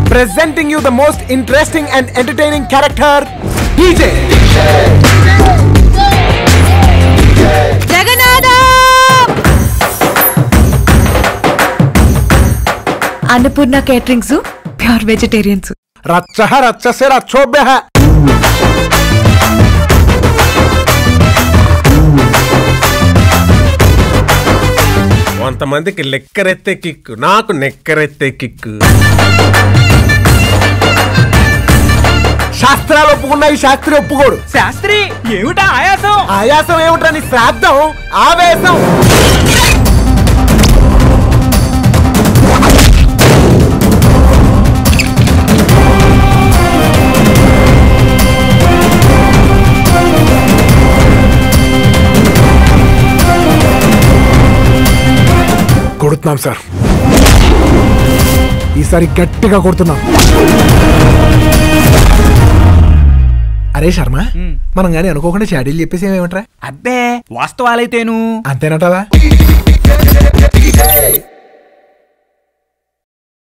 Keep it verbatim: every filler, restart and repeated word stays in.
Presenting you the most interesting and entertaining character, D J. Jagannath! Annapurna Caterings, pure vegetarians. Ratchaha ratchase ratchobhyaha. కొంతమందికి లెక్కరెత్తే kick, నాకు నెక్కరెత్తే kick. శాస్త్రాలు ఒప్పుకున్నా ఈ శాస్త్రి ఒప్పుకోడు. శాస్త్రి ఏమిటా ఆయాసం? ఆయాసం ఏమిటా నీ శ్రాద్ధం? ఆవేశం. కొడుతున్నాం సార్, ఈసారి గట్టిగా కొడుతున్నాం. అరే శర్మ, మనం గానీ అనుకోకుండా చాడీలు చెప్పేసి ఏమేమంటారా? అబ్బే వాస్తవాలైతేను అంతేనటవా?